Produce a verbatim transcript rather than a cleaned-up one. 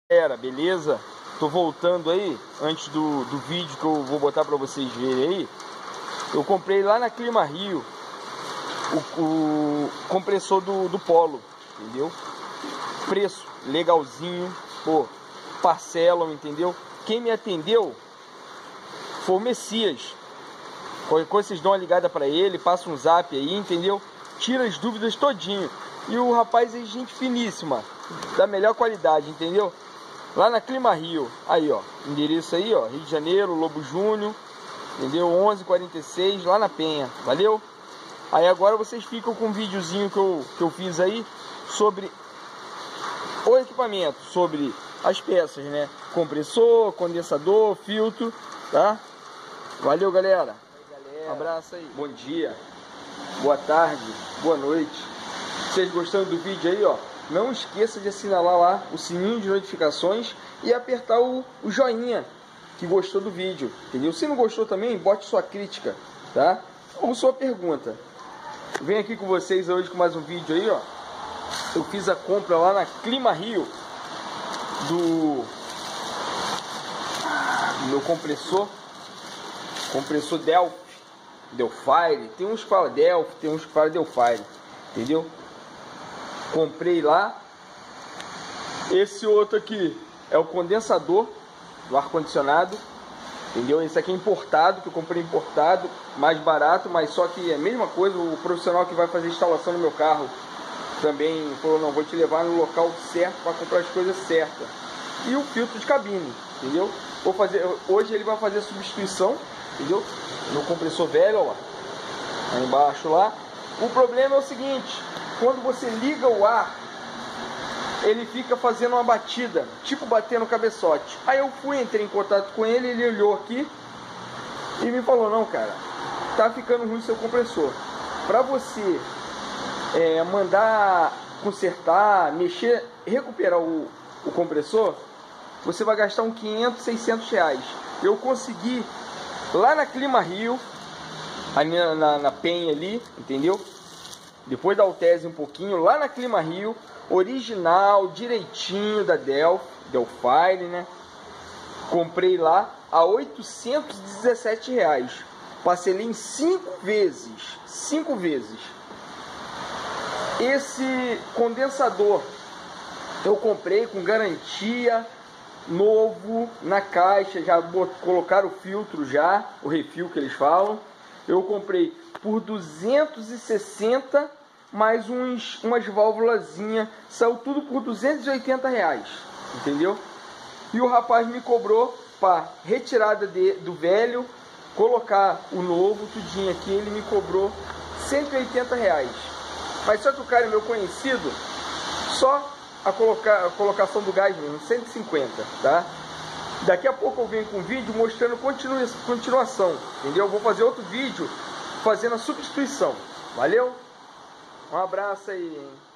Galera, beleza? Tô voltando aí, antes do, do vídeo que eu vou botar pra vocês verem aí. Eu comprei lá na Clima Rio o, o compressor do, do Polo, entendeu? Preço legalzinho, pô, parcelam, entendeu? Quem me atendeu foi o Messias. Qualquer coisa vocês dão uma ligada pra ele, passa um zap aí, entendeu? Tira as dúvidas todinho. E o rapaz é gente finíssima, da melhor qualidade, entendeu? Lá na Clima Rio, aí ó, endereço aí ó, Rio de Janeiro, Lobo Júnior, entendeu? onze quarenta e seis, lá na Penha, valeu? Aí agora vocês ficam com um videozinho que eu, que eu fiz aí sobre o equipamento, sobre as peças, né? Compressor, condensador, filtro, tá? Valeu, galera. Um abraço aí. Bom dia, boa tarde, boa noite. Vocês gostando do vídeo aí, ó? Não esqueça de assinalar lá o sininho de notificações e apertar o, o joinha que gostou do vídeo, entendeu? Se não gostou também, bote sua crítica, tá? Ou sua pergunta. Venho aqui com vocês hoje com mais um vídeo aí, ó. Eu fiz a compra lá na Clima Rio do, do meu compressor, compressor Delphi, Delfire. Tem uns que falam Delphi, tem uns que falam Delfire, entendeu? Comprei lá. Esse outro aqui é o condensador do ar-condicionado, entendeu? Esse aqui é importado, que eu comprei importado, mais barato, mas só que é a mesma coisa. O profissional que vai fazer a instalação no meu carro também falou, não, vou te levar no local certo para comprar as coisas certas. E o filtro de cabine, entendeu? Vou fazer, hoje ele vai fazer a substituição, entendeu? No compressor velho, ó lá, aí embaixo lá. O problema é o seguinte: quando você liga o ar, ele fica fazendo uma batida, tipo batendo cabeçote. Aí eu fui, entrei em contato com ele, ele olhou aqui e me falou, não, cara, tá ficando ruim seu compressor. Pra você é, mandar consertar, mexer, recuperar o, o compressor, você vai gastar uns quinhentos, seiscentos reais. Eu consegui lá na Clima Rio, ali na, na, na Penha ali, entendeu? Depois da Altese um pouquinho, lá na Clima Rio, original, direitinho da Delphi, Delfire, né? Comprei lá a oitocentos e dezessete reais. Parcelei em cinco vezes, cinco vezes. Esse condensador eu comprei com garantia, novo, na caixa, já colocaram o filtro já, o refil que eles falam. Eu comprei por duzentos e sessenta, mais uns, umas válvulazinhas, saiu tudo por duzentos e oitenta reais, entendeu? E o rapaz me cobrou para retirada de, do velho, colocar o novo, tudinho aqui, ele me cobrou cento e oitenta reais. Mas só que o cara é meu conhecido, só a, colocar, a colocação do gás mesmo, cento e cinquenta, tá? Daqui a pouco eu venho com um vídeo mostrando continua, continuação, entendeu? Eu vou fazer outro vídeo fazendo a substituição. Valeu? Um abraço aí, hein?